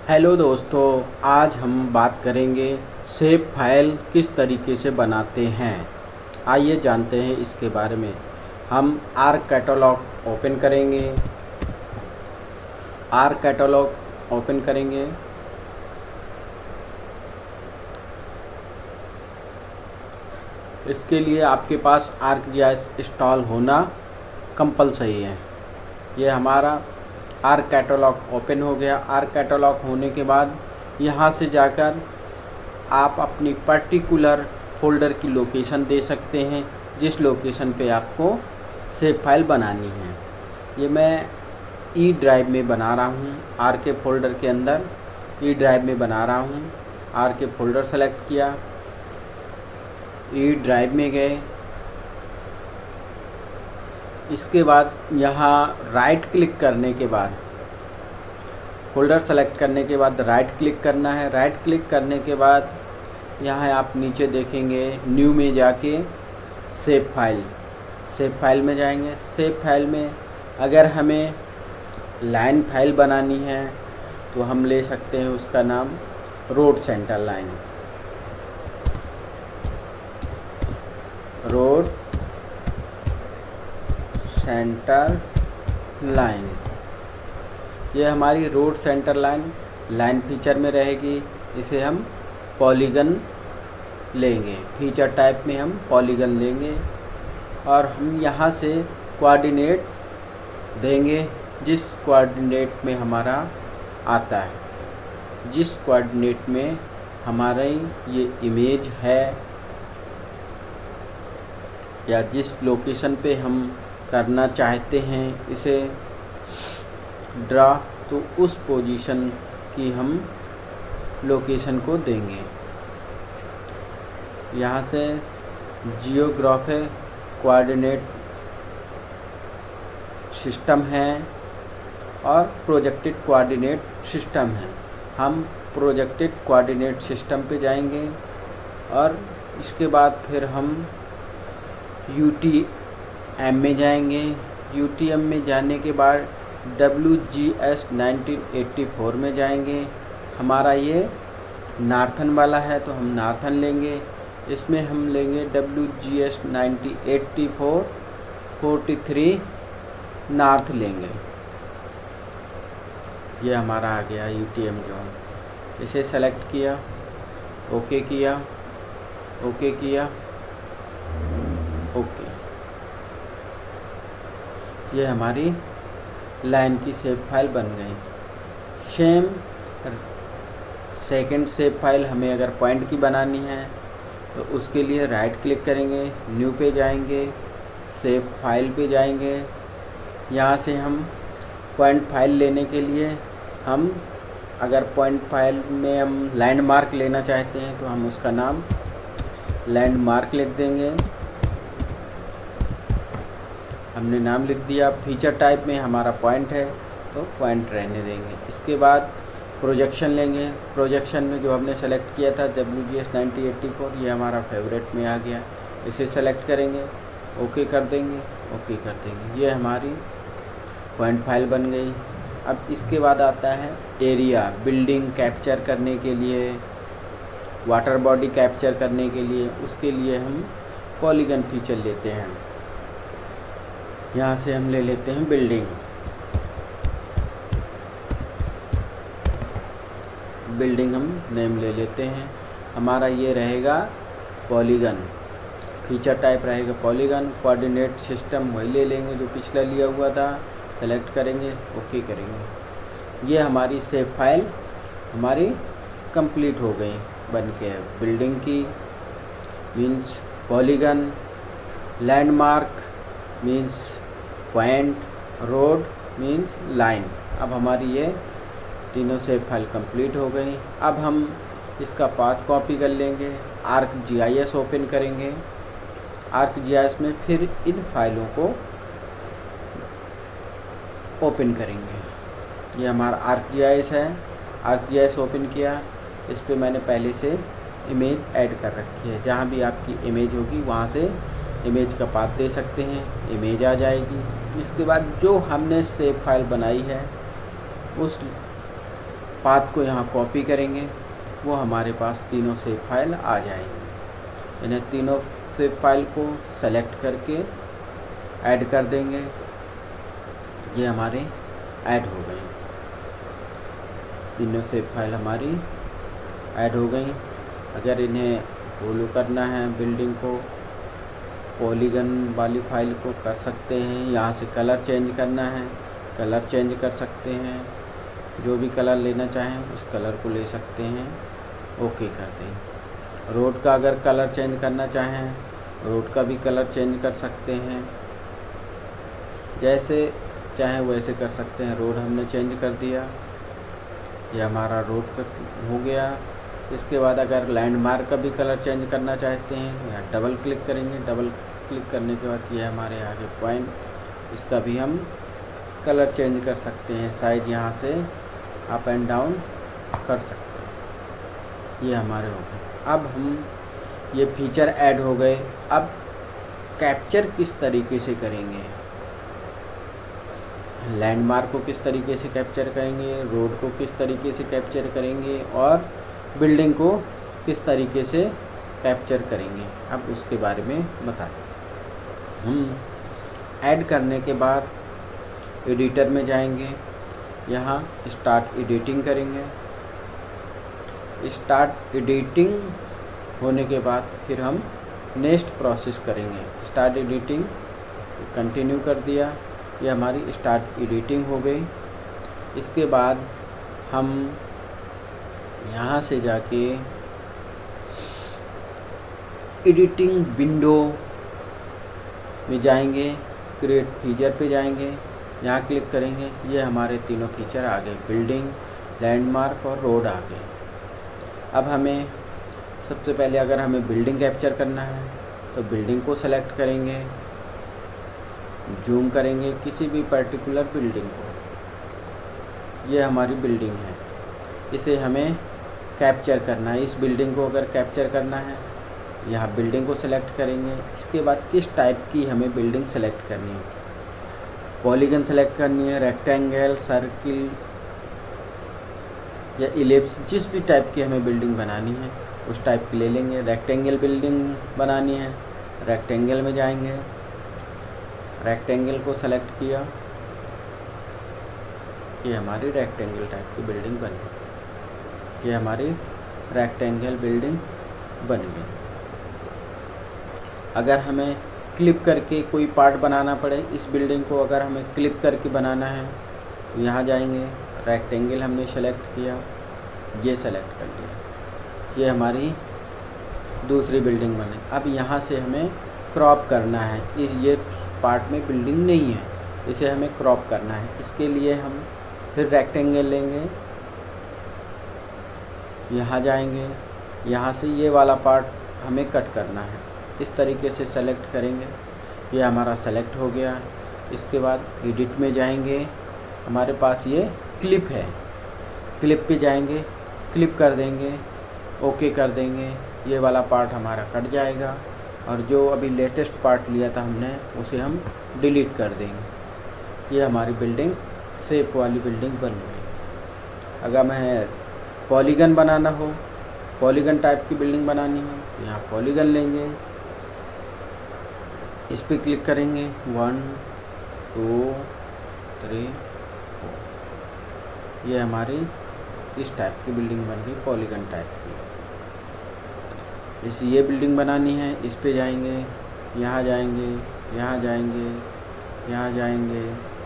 Hello दोस्तों, आज हम बात करेंगे शेप फाइल किस तरीके से बनाते हैं। आइए जानते हैं इसके बारे में। हम आर कैटलॉग ओपन करेंगे। आर कैटलॉग ओपन करेंगे। इसके लिए आपके पास ArcGIS इंस्टॉल होना कंपलसरी है। ये हमारा आर कैटलॉग ओपन हो गया। आर कैटलॉग होने के बाद यहाँ से जाकर आप अपनी पर्टिकुलर फोल्डर की लोकेशन दे सकते हैं, जिस लोकेशन पे आपको सेव फाइल बनानी है। ये मैं ई ड्राइव में बना रहा हूँ। आर के फोल्डर के अंदर ई ड्राइव में बना रहा हूँ। आर के फोल्डर सेलेक्ट किया, ई ड्राइव में गए। इसके बाद यहाँ राइट क्लिक करने के बाद फोल्डर सेलेक्ट करने के बाद राइट क्लिक करना है। राइट क्लिक करने के बाद यहाँ आप नीचे देखेंगे न्यू में जाके सेव फाइल में जाएंगे। सेव फाइल में अगर हमें लाइन फाइल बनानी है तो हम ले सकते हैं उसका नाम road centre line. Road centre line, ये हमारी रोड सेंटर लाइन फीचर में रहेगी। इसे हम पॉलीगन लेंगे, फीचर टाइप में हम पॉलीगन लेंगे और हम यहाँ से कोऑर्डिनेट देंगे जिस कोऑर्डिनेट में हमारा आता है, जिस कोऑर्डिनेट में हमारी ये इमेज है या जिस लोकेशन पे हम करना चाहते हैं इसे ड्रा, तो उस पोजीशन की हम लोकेशन को देंगे। यहाँ से जियोग्राफिक कोऑर्डिनेट सिस्टम है और प्रोजेक्टेड कोऑर्डिनेट सिस्टम है। हम प्रोजेक्टेड कोऑर्डिनेट सिस्टम पे जाएंगे और इसके बाद फिर हम UTM में जाएंगे। UTM में जाने के बाद WGS 1984 में जाएंगे। हमारा ये नार्थन वाला है तो हम नार्थन लेंगे। इसमें हम लेंगे WGS 1984 43 नॉर्थ लेंगे। ये हमारा आ गया UTM जोन। इसे सेलेक्ट किया, ओके किया, ओके किया, ओके। ये हमारी लाइन की सेव फाइल बन गई। सेम सेकंड सेव फाइल हमें अगर पॉइंट की बनानी है तो उसके लिए राइट क्लिक करेंगे, न्यू पे जाएंगे, सेव फाइल पे जाएंगे। यहाँ से हम पॉइंट फाइल लेने के लिए हम अगर पॉइंट फाइल में हम लैंडमार्क लेना चाहते हैं तो हम उसका नाम लैंडमार्क लिख देंगे। हमने नाम लिख दिया। फीचर टाइप में हमारा पॉइंट है तो पॉइंट रहने देंगे। इसके बाद प्रोजेक्शन लेंगे। प्रोजेक्शन में जो हमने सेलेक्ट किया था WGS 1984, ये हमारा फेवरेट में आ गया। इसे सेलेक्ट करेंगे, ओके कर देंगे, ओके कर देंगे। ये हमारी पॉइंट फाइल बन गई। अब इसके बाद आता है एरिया, बिल्डिंग कैप्चर करने के लिए, वाटर बॉडी कैप्चर करने के लिए। उसके लिए हम पॉलीगन फीचर लेते हैं। यहाँ से हम ले लेते हैं बिल्डिंग। बिल्डिंग हम नेम ले लेते हैं। हमारा ये रहेगा पॉलीगन, फीचर टाइप रहेगा पॉलीगन। कोऑर्डिनेट सिस्टम वही ले लेंगे जो पिछला लिया हुआ था। सेलेक्ट करेंगे, ओके करेंगे। ये हमारी सेव फाइल हमारी कंप्लीट हो गई बन के। बिल्डिंग की means polygon, landmark means point, road means line. अब हमारी ये तीनों सेव फाइल कंप्लीट हो गई। अब हम इसका पाथ कॉपी कर लेंगे। ArcGIS ओपन करेंगे। ArcGIS में फिर इन फाइलों को ओपन करेंगे। ये हमारा ArcGIS है। ArcGIS ओपन किया। इस पे मैंने पहले से इमेज ऐड कर रखी है। जहाँ भी आपकी इमेज होगी वहाँ से इमेज का पाथ दे सकते हैं, इमेज आ जाएगी। इसके बाद जो हमने सेव फाइल बनाई है उस पाथ को यहाँ कॉपी करेंगे, वो हमारे पास तीनों सेव फाइल आ जाएंगे। इन्हें तीनों सेव फाइल को सेलेक्ट करके ऐड कर देंगे। ये हमारे ऐड हो गए, तीनों सेव फाइल हमारी ऐड हो गई। अगर इन्हें फॉलो करना है बिल्डिंग को, पॉलीगन वाली फाइल को कर सकते हैं। यहाँ से कलर चेंज करना है, कलर चेंज कर सकते हैं, जो भी कलर लेना चाहें उस कलर को ले सकते हैं। ओके कर दें। रोड का अगर कलर चेंज करना चाहें, रोड का भी कलर चेंज कर सकते हैं, जैसे चाहें वैसे कर सकते हैं। रोड हमने चेंज कर दिया, ये हमारा रोड का हो गया। इसके बाद अगर लैंडमार्क का भी कलर चेंज करना चाहते हैं, यहाँ डबल क्लिक करेंगे। डबल क्लिक करने के बाद ये हमारे आगे पॉइंट, इसका भी हम कलर चेंज कर सकते हैं। साइज यहाँ से अप एंड डाउन कर सकते हैं। ये हमारे हो गए। अब हम ये फीचर ऐड हो गए। अब कैप्चर किस तरीके से करेंगे, लैंडमार्क को किस तरीके से कैप्चर करेंगे, रोड को किस तरीके से कैप्चर करेंगे और बिल्डिंग को किस तरीके से कैप्चर करेंगे, अब उसके बारे में बताते हैं। हम ऐड करने के बाद एडिटर में जाएंगे, यहाँ स्टार्ट एडिटिंग करेंगे। स्टार्ट एडिटिंग होने के बाद फिर हम नेक्स्ट प्रोसेस करेंगे। स्टार्ट एडिटिंग कंटिन्यू कर दिया, ये हमारी स्टार्ट एडिटिंग हो गई। इसके बाद हम यहाँ से जाके एडिटिंग विंडो में जाएंगे, क्रिएट फीचर पे जाएंगे, यहाँ क्लिक करेंगे। ये हमारे तीनों फीचर आ गए, बिल्डिंग, लैंडमार्क और रोड आ गए। अब हमें सबसे पहले अगर हमें बिल्डिंग कैप्चर करना है तो बिल्डिंग को सेलेक्ट करेंगे, जूम करेंगे किसी भी पर्टिकुलर बिल्डिंग को। ये हमारी बिल्डिंग है, इसे हमें कैप्चर करना है। इस बिल्डिंग को अगर कैप्चर करना है, यहाँ बिल्डिंग को सेलेक्ट करेंगे। इसके बाद किस टाइप की हमें बिल्डिंग सेलेक्ट करनी है, पॉलीगन सेलेक्ट करनी है, रेक्टेंगल, सर्किल या इलिप्स, जिस भी टाइप की हमें बिल्डिंग बनानी है उस टाइप की ले लेंगे। रेक्टेंगल बिल्डिंग बनानी है, रेक्टेंगल में जाएंगे, रेक्टेंगल को सेलेक्ट किया, ये हमारी रेक्टेंगल टाइप की बिल्डिंग बन गई। ये हमारी रेक्टेंगल बिल्डिंग बन गई। अगर हमें क्लिप करके कोई पार्ट बनाना पड़े, इस बिल्डिंग को अगर हमें क्लिप करके बनाना है तो यहाँ जाएंगे, रेक्टेंगल हमने सेलेक्ट किया, ये सेलेक्ट कर लिया, ये हमारी दूसरी बिल्डिंग बने। अब यहाँ से हमें क्रॉप करना है, ये पार्ट में बिल्डिंग नहीं है, इसे हमें क्रॉप करना है। इसके लिए हम फिर रेक्टेंगल लेंगे, यहाँ जाएंगे, यहाँ से ये वाला पार्ट हमें कट करना है। इस तरीके से सेलेक्ट करेंगे, ये हमारा सेलेक्ट हो गया। इसके बाद एडिट में जाएंगे, हमारे पास ये क्लिप है, क्लिप पे जाएंगे, क्लिप कर देंगे, ओके कर देंगे, ये वाला पार्ट हमारा कट जाएगा और जो अभी लेटेस्ट पार्ट लिया था हमने उसे हम डिलीट कर देंगे। ये हमारी बिल्डिंग शेप वाली बिल्डिंग बन गई। अगर मैं पॉलीगन बनाना हो, पॉलीगन टाइप की बिल्डिंग बनानी हो, यहाँ पॉलीगन लेंगे, इस पर क्लिक करेंगे, 1 2 3 4, ये हमारी इस टाइप की बिल्डिंग बन गई, पॉलीगन टाइप की। ये बिल्डिंग बनानी है, इस पे जाएंगे, यहाँ जाएंगे, यहाँ जाएंगे, यहाँ जाएंगे,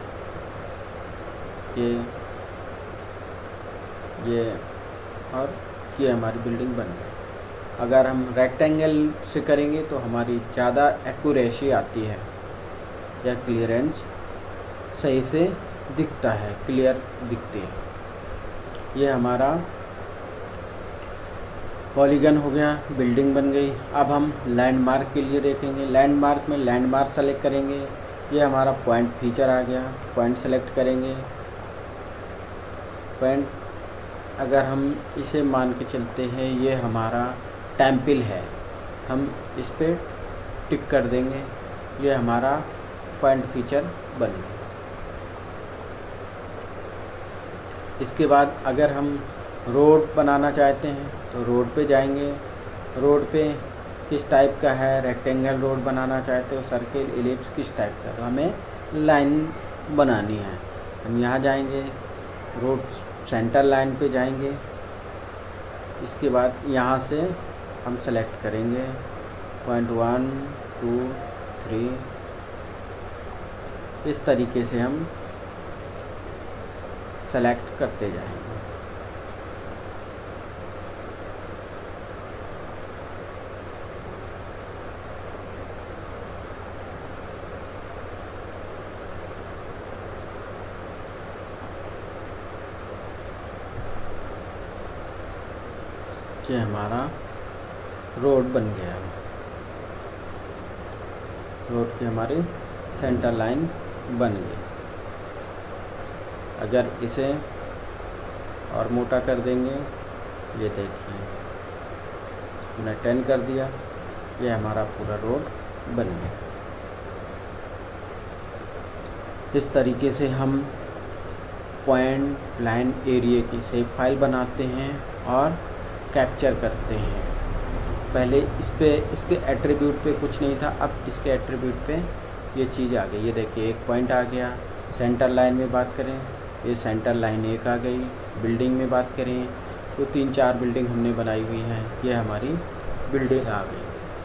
ये और ये हमारी बिल्डिंग बन गई। अगर हम रेक्टेंगल से करेंगे तो हमारी ज़्यादा एक्यूरेसी आती है या क्लियरेंस सही से दिखता है, क्लियर दिखती है। ये हमारा पॉलीगन हो गया, बिल्डिंग बन गई। अब हम लैंडमार्क के लिए देखेंगे। लैंडमार्क में लैंडमार्क सेलेक्ट करेंगे, ये हमारा पॉइंट फीचर आ गया, पॉइंट सेलेक्ट करेंगे। पॉइंट अगर हम इसे मान के चलते हैं ये हमारा टेम्पल है, हम इस पर टिक कर देंगे, ये हमारा पॉइंट फीचर बन गया। इसके बाद अगर हम रोड बनाना चाहते हैं तो रोड पे जाएंगे। रोड पे किस टाइप का है, रेक्टेंगल रोड बनाना चाहते हो, सर्किल, इलिप्स, किस टाइप का, तो हमें लाइन बनानी है। हम यहाँ जाएंगे, रोड सेंटर लाइन पे जाएंगे। इसके बाद यहाँ से हम सेलेक्ट करेंगे पॉइंट 1 2 3। इस तरीके से हम सेलेक्ट करते जाएंगे। ये हमारा रोड बन गया। रोड की हमारी सेंटर लाइन बन गई। अगर इसे और मोटा कर देंगे, ये देखिए हमने 10 कर दिया, ये हमारा पूरा रोड बन गया। इस तरीके से हम पॉइंट लाइन एरिया की शेप फाइल बनाते हैं और कैप्चर करते हैं। पहले इसके एट्रीब्यूट पे कुछ नहीं था, अब इसके एट्रीब्यूट पे ये चीज़ आ गई। ये देखिए एक पॉइंट आ गया। सेंटर लाइन में बात करें, ये सेंटर लाइन एक आ गई। बिल्डिंग में बात करें तो 3-4 बिल्डिंग हमने बनाई हुई हैं, ये हमारी बिल्डिंग आ गई।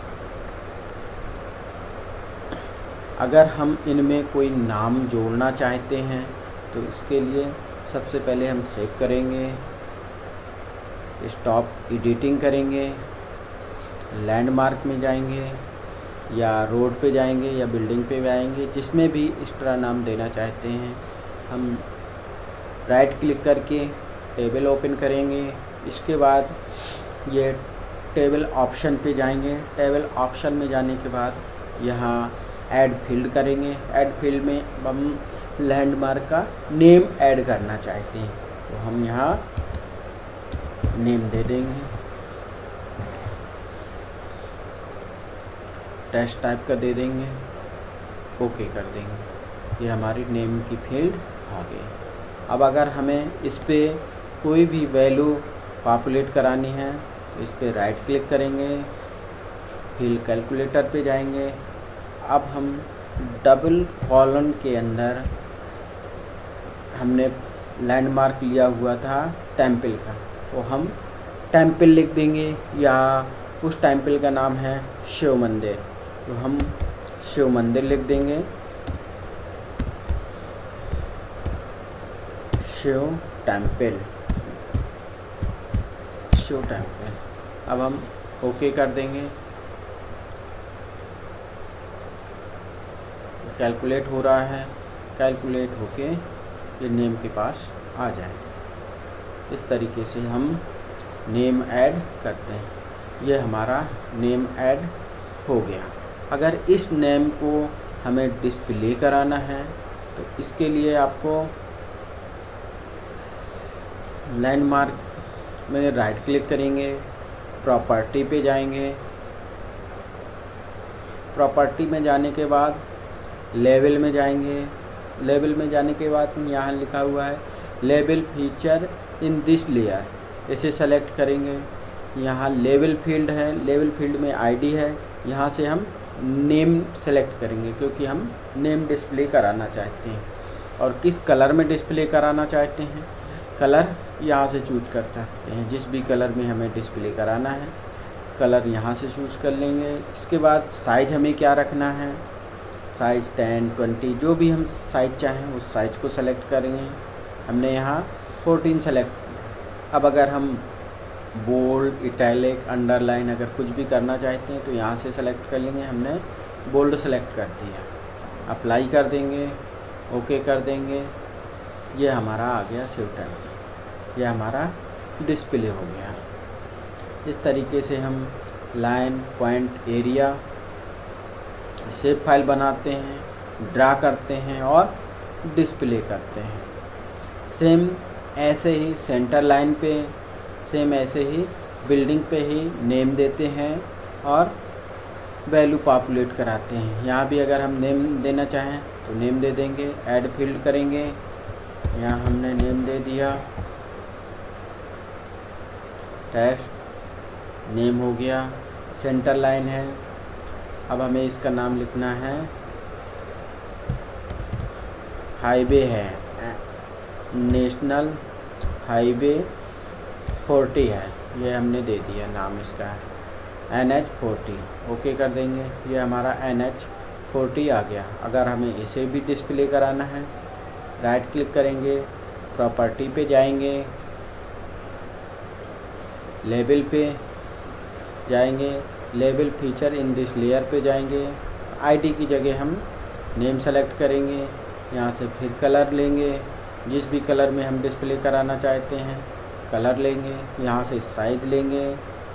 अगर हम इनमें कोई नाम जोड़ना चाहते हैं तो इसके लिए सबसे पहले हम सेव करेंगे, स्टॉप एडिटिंग करेंगे, लैंडमार्क में जाएंगे या रोड पे जाएंगे या बिल्डिंग पे आएंगे, जिसमें भी इस तरह नाम देना चाहते हैं। हम राइट क्लिक करके टेबल ओपन करेंगे। इसके बाद ये टेबल ऑप्शन पे जाएंगे। टेबल ऑप्शन में जाने के बाद यहाँ ऐड फील्ड करेंगे। ऐड फील्ड में हम लैंडमार्क का नेम ऐड करना चाहते हैं, तो हम यहाँ नेम दे देंगे, टेस्ट टाइप का दे देंगे, ओके कर देंगे। ये हमारी नेम की फील्ड आ गई। अब अगर हमें इस पर कोई भी वैल्यू पॉपुलेट करानी है तो इस पर राइट क्लिक करेंगे, फील्ड कैलकुलेटर पे जाएंगे। अब हम डबल कॉलन के अंदर हमने लैंडमार्क लिया हुआ था टेम्पल का, तो हम टेम्पल लिख देंगे, या उस टेम्पल का नाम है शिव मंदिर, तो हम शिव मंदिर लिख देंगे, शिव टेम्पल, शिव टेम्पल। अब हम ओके कर देंगे। कैलकुलेट हो रहा है, कैलकुलेट होके ये नेम के पास आ जाए। इस तरीके से हम नेम ऐड करते हैं। ये हमारा नेम ऐड हो गया। अगर इस नेम को हमें डिस्प्ले कराना है तो इसके लिए आपको लैंडमार्क में राइट क्लिक करेंगे, प्रॉपर्टी पे जाएंगे। प्रॉपर्टी में जाने के बाद लेवल में जाएंगे। लेवल में जाने के बाद यहाँ लिखा हुआ है लेवल फीचर इन दिस लेयर, इसे सेलेक्ट करेंगे। यहाँ लेवल फील्ड है, लेवल फील्ड में आईडी है, यहाँ से हम नेम सेलेक्ट करेंगे क्योंकि हम नेम डिस्प्ले कराना चाहते हैं। और किस कलर में डिस्प्ले कराना चाहते हैं, कलर यहाँ से चूज कर सकते हैं। जिस भी कलर में हमें डिस्प्ले कराना है कलर यहाँ से चूज कर लेंगे। इसके बाद साइज़ हमें क्या रखना है, साइज़ 10, 20 जो भी हम साइज़ चाहें उस साइज़ को सेलेक्ट करेंगे। हमने यहाँ 14 सेलेक्ट। अब अगर हम बोल्ड, इटैलिक, अंडरलाइन अगर कुछ भी करना चाहते हैं तो यहाँ से सेलेक्ट कर लेंगे। हमने बोल्ड सेलेक्ट कर दिया, अप्लाई कर देंगे, ओके कर देंगे। ये हमारा आ गया शिव टेम्पल, ये हमारा डिस्प्ले हो गया। इस तरीके से हम line, point, area shape file बनाते हैं, ड्रा करते हैं और डिस्प्ले करते हैं। सेम ऐसे ही सेंटर लाइन पे, सेम ऐसे ही बिल्डिंग पे ही नेम देते हैं और वैल्यू पॉपुलेट कराते हैं। यहाँ भी अगर हम नेम देना चाहें तो नेम दे देंगे, ऐड फील्ड करेंगे, यहाँ हमने नेम दे दिया। टेक्स्ट नेम हो गया, सेंटर लाइन है। अब हमें इसका नाम लिखना है, हाईवे है, नेशनल हाईवे 40 है, ये हमने दे दिया नाम इसका NH40। ओके कर देंगे, ये हमारा NH40 आ गया। अगर हमें इसे भी डिस्प्ले कराना है, राइट क्लिक करेंगे, प्रॉपर्टी पे जाएंगे, लेबल पे जाएंगे, label feature in this layer पे जाएंगे, आईडी की जगह हम नेम सेलेक्ट करेंगे। यहाँ से फिर कलर लेंगे, जिस भी कलर में हम डिस्प्ले कराना चाहते हैं कलर लेंगे। यहाँ से साइज़ लेंगे,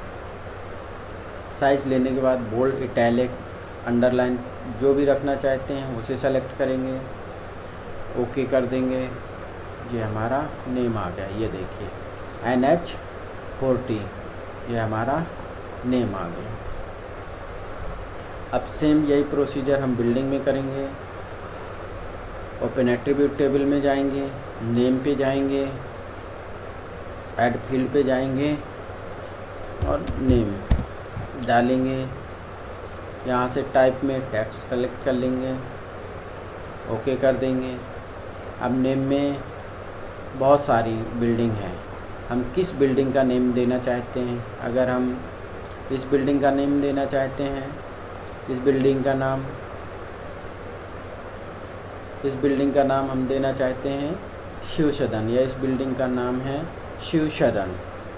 साइज़ लेने के बाद बोल्ड, इटैलिक, अंडरलाइन जो भी रखना चाहते हैं उसे सेलेक्ट करेंगे, ओके कर देंगे। ये हमारा नेम आ गया, ये देखिए NH40, ये हमारा नेम आ गया। अब सेम यही प्रोसीजर हम बिल्डिंग में करेंगे। ओपन एट्रीब्यूट टेबल में जाएंगे, नेम पे जाएंगे, ऐड फील्ड पे जाएंगे और नेम डालेंगे। यहाँ से टाइप में टेक्स्ट सेलेक्ट कर लेंगे, ओके कर देंगे। अब नेम में बहुत सारी बिल्डिंग है, हम किस बिल्डिंग का नेम देना चाहते हैं। अगर हम इस बिल्डिंग का नेम देना चाहते हैं, इस बिल्डिंग का नाम हम देना चाहते हैं शिव सदन, या इस बिल्डिंग का नाम है शिव सदन,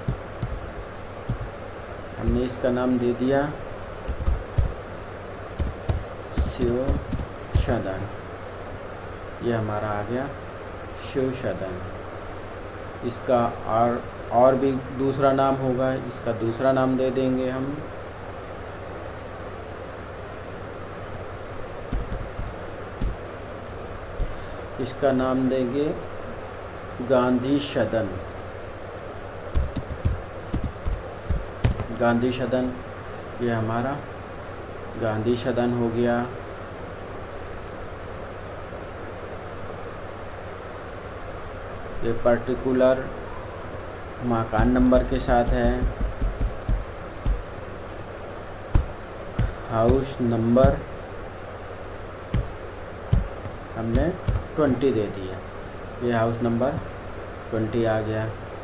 हमने इसका नाम दे दिया शिव सदन। ये हमारा आ गया शिव सदन। इसका और भी दूसरा नाम होगा, इसका दूसरा नाम दे देंगे हम, इसका नाम देंगे गांधी सदन। गांधी सदन, ये हमारा गांधी सदन हो गया। ये पर्टिकुलर मकान नंबर के साथ है, हाउस नंबर हमने 20 दे दिया, ये हाउस नंबर 20 आ गया।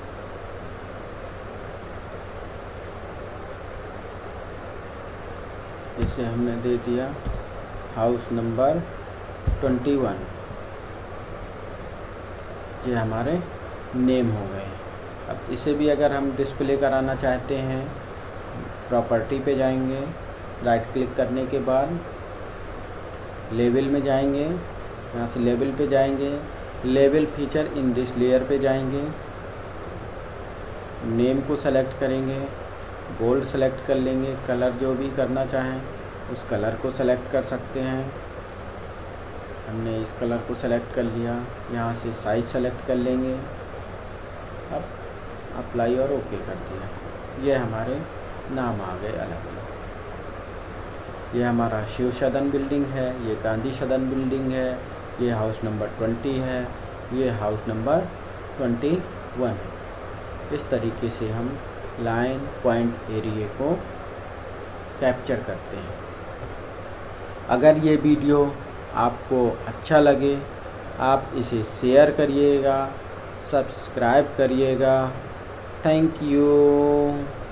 इसे हमने दे दिया हाउस नंबर 21, ये हमारे नेम हो गए। अब इसे भी अगर हम डिस्प्ले कराना चाहते हैं, प्रॉपर्टी पे जाएंगे, राइट क्लिक करने के बाद लेबल में जाएंगे, यहाँ से लेबल पे जाएंगे, label feature in this layer पे जाएंगे, नेम को सेलेक्ट करेंगे, बोल्ड सेलेक्ट कर लेंगे, कलर जो भी करना चाहें उस कलर को सेलेक्ट कर सकते हैं। हमने इस कलर को सेलेक्ट कर लिया, यहाँ से साइज सेलेक्ट कर लेंगे, अब अप्लाई और ओके कर दिया। ये हमारे नाम आ गए अलग अलग। ये हमारा शिव सदन बिल्डिंग है, ये गांधी सदन बिल्डिंग है, ये हाउस नंबर 20 है, ये हाउस नंबर 21 है। इस तरीके से हम लाइन पॉइंट एरिया को कैप्चर करते हैं। अगर ये वीडियो आपको अच्छा लगे, आप इसे शेयर करिएगा, सब्सक्राइब करिएगा। Thank you.